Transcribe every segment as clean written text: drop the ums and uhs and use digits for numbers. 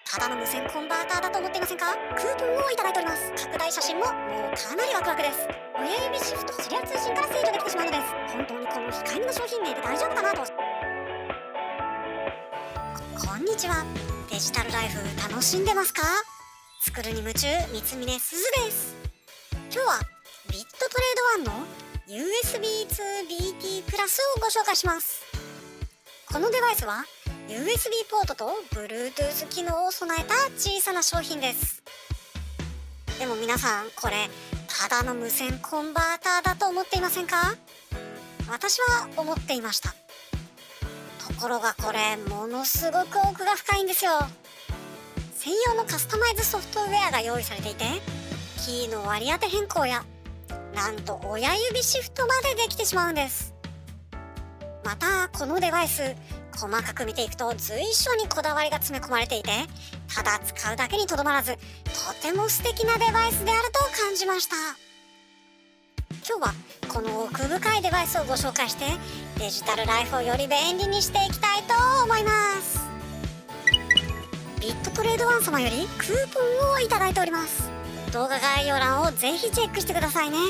ただの無線コンバーターだと思っていませんか？クーポンをいただいております。拡大写真ももうかなりワクワクです。親指シフトシリア通信から制御できてしまうのです。本当にこの控えめな商品名で大丈夫かなと。こんにちは。デジタルライフ楽しんでますか？作るに夢中、三峰すずです。今日はビットトレード1の USB2BT プラスをご紹介します。このデバイスは USB ポートと Bluetooth 機能を備えた小さな商品です。でも皆さん、これただの無線コンバーターだと思っていませんか？私は思っていました。ところがこれものすごく奥が深いんですよ。専用のカスタマイズソフトウェアが用意されていて、キーの割り当て変更やなんと親指シフトまでできてしまうんです。またこのデバイス、細かく見ていくと随所にこだわりが詰め込まれていて、ただ使うだけにとどまらず、とても素敵なデバイスであると感じました。今日はこの奥深いデバイスをご紹介して、デジタルライフをより便利にしていきたいと思います。ビットトレード1様よりクーポンをいただいております。動画概要欄をぜひチェックしてくださいね。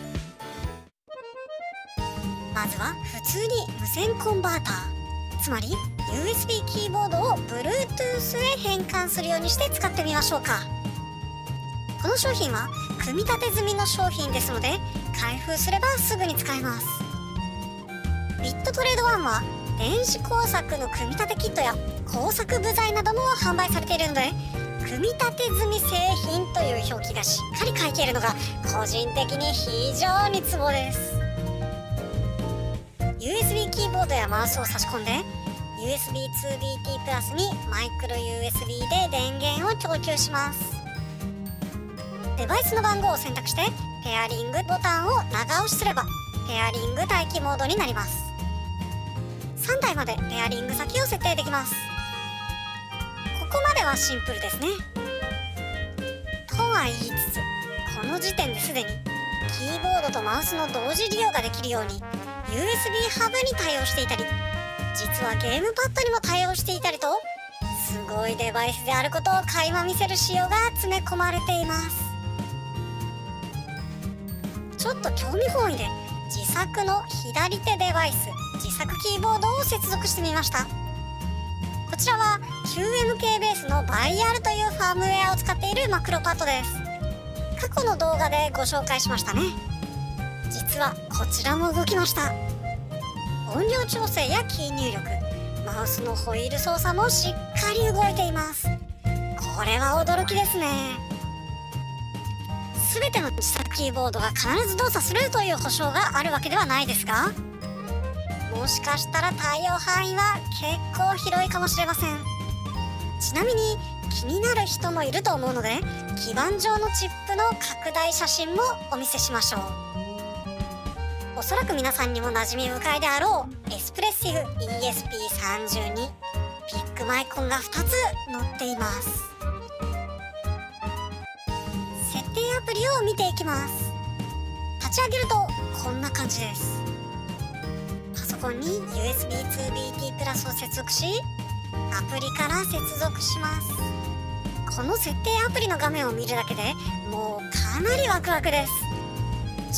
まずは普通に無線コンバーター、つまり USB キーボードを Bluetooth へ変換するようにして使ってみましょうか。この商品は組み立て済みの商品ですので、開封すればすぐに使えます。ビットトレード1は電子工作の組み立てキットや工作部材なども販売されているので、組み立て済み製品という表記がしっかり書いているのが個人的に非常にツボです。 USB キーボードやマウスを差し込んで USB2BT プラスにマイクロ USB で電源を供給します。デバイスの番号を選択してペアリングボタンを長押しすればペアリング待機モードになります。3台までペアリング先を設定できます。ここまではシンプルですね。とは言いつつ、この時点ですでにキーボードとマウスの同時利用ができるように USB ハブに対応していたり、実はゲームパッドにも対応していたりと、すごいデバイスであることを垣間見せる仕様が詰め込まれています。ちょっと興味本位で自作の左手デバイス、自作キーボードを接続してみました。こちらは QMK ベースのバイアルというファームウェアを使っているマクロパッドです。過去の動画でご紹介しましたね。実はこちらも動きました。音量調整やキー入力、マウスのホイール操作もしっかり動いています。これは驚きですね。全ての自作キーボードが必ず動作するという保証があるわけではないですが、もしかしたら対応範囲は結構広いかもしれません。ちなみに気になる人もいると思うので、基板上のチップの拡大写真もお見せしましょう。おそらく皆さんにも馴染み深いであろうエスプレッシブ ESP30 にピックマイコンが2つ載っています。設定アプリを見ていきます。立ち上げるとこんな感じです。パソコンに USB2BT プラスを接続し、アプリから接続します。この設定アプリの画面を見るだけでもうかなりワクワクです。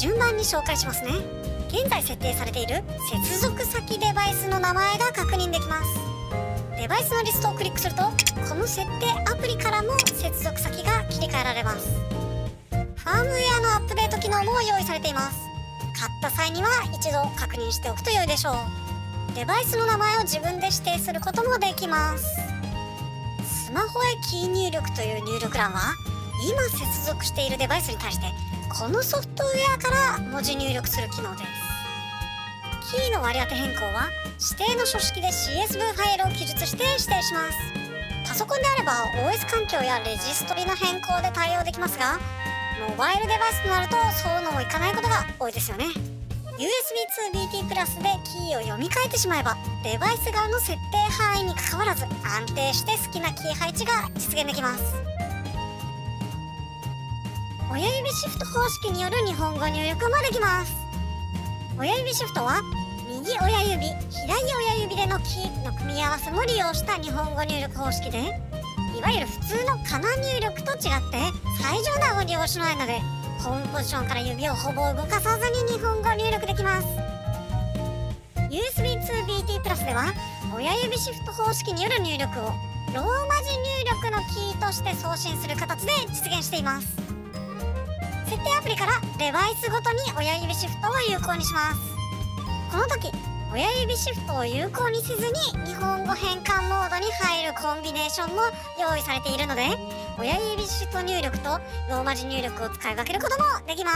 順番に紹介しますね。現在設定されている接続先デバイスの名前が確認できます。デバイスのリストをクリックすると、この設定アプリからも接続先が切り替えられます。ファームウェアのアップデート機能も用意されています。買った際には一度確認しておくと良いでしょう。デバイスの名前を自分で指定することもできます。スマホへキー入力という入力欄は、今接続しているデバイスに対してこのソフトウェアから文字入力する機能です。キーの割り当て変更は指定の書式で CSV ファイルを記述して指定します。パソコンであれば OS 環境やレジストリの変更で対応できますが、モバイルデバイスとなるとそういうのもいかないことが多いですよね。 USB2BT プラスでキーを読み替えてしまえば、デバイス側の設定範囲にかかわらず安定して好きなキー配置が実現できます。親指シフト方式による日本語入力もできます。親指シフトは右親指、左親指でのキーの組み合わせも利用した日本語入力方式で、 いわゆる普通のカナ入力と違って最上段を利用しないので、ホームポジションから指をほぼ動かさずに日本語入力できます。 USB 2BT プラスでは親指シフト方式による入力をローマ字入力のキーとして送信する形で実現しています。設定アプリからデバイスごとに親指シフトを有効にします。この時親指シフトを有効にせずに日本語変換モードに入るコンビネーションも用意されているので、親指シフト入力とローマ字入力を使い分けることもできます。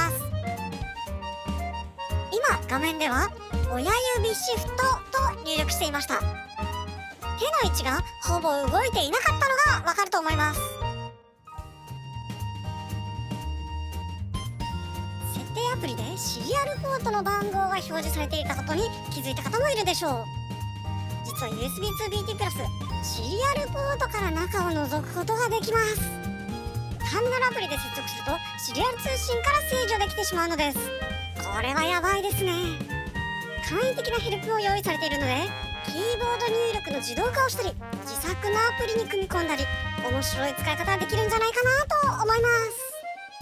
今画面では親指シフトと入力していました。手の位置がほぼ動いていなかったのがわかると思います。設定アプリでシリアルポートの番号が表示されていたことに気づいた方もいるでしょう。実は USB2BT プラスシリアルポートから中を覗くことができます。ターミナルアプリで接続するとシリアル通信から制御できてしまうのです。これはやばいですね。簡易的なヘルプを用意されているので、キーボード入力の自動化をしたり自作のアプリに組み込んだり面白い使い方ができるんじゃないかなと思います。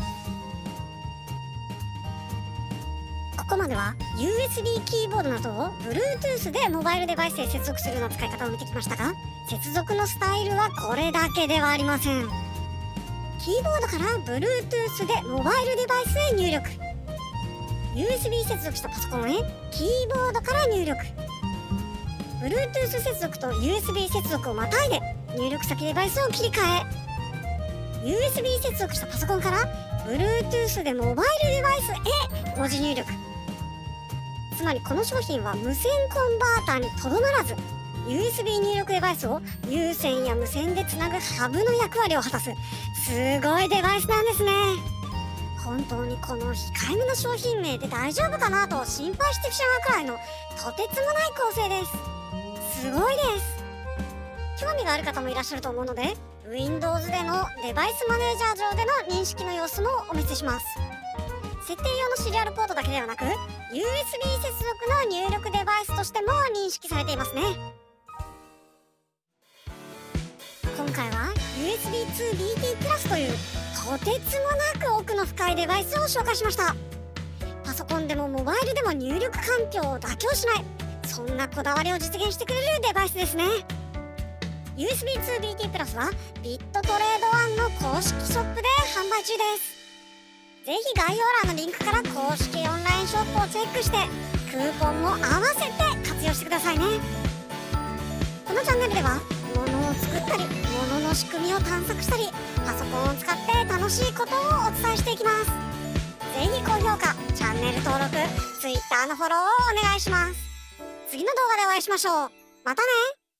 ここまでは USB キーボードなどを Bluetooth でモバイルデバイスへ接続するような使い方を見てきましたが、接続のスタイルはこれだけではありません。キーボードから Bluetooth でモバイルデバイスへ入力、USB 接続したパソコンへキーボードから入力、Bluetooth 接続と USB 接続をまたいで入力先デバイスを切り替え、 USB 接続したパソコンから Bluetooth でモバイルデバイスへ文字入力。つまりこの商品は無線コンバーターにとどまらず USB 入力デバイスを有線や無線でつなぐハブの役割を果たすすごいデバイスなんですね。本当にこの控えめな商品名で大丈夫かなと心配してしまうくらいのとてつもない構成です。すごいです。興味がある方もいらっしゃると思うので Windows でのデバイスマネージャー上での認識の様子もお見せします。設定用のシリアルポートだけではなく USB 接続の入力デバイスとしても認識されていますね。今回は USB2BT プラスというとてつもなく奥の深いデバイスを紹介しました。パソコンでもモバイルでも入力環境を妥協しない、そんなこだわりを実現してくれるデバイスですね。 USB2BT プラスはビットトレード1の公式ショップで販売中です。ぜひ概要欄のリンクから公式オンラインショップをチェックしてクーポンも合わせて活用してくださいね。このチャンネルでは物を作ったり物の仕組みを探索したりパソコンを使って楽しいことをお伝えしていきます。ぜひ高評価、チャンネル登録、Twitter のフォローをお願いします。次の動画でお会いしましょう。またね。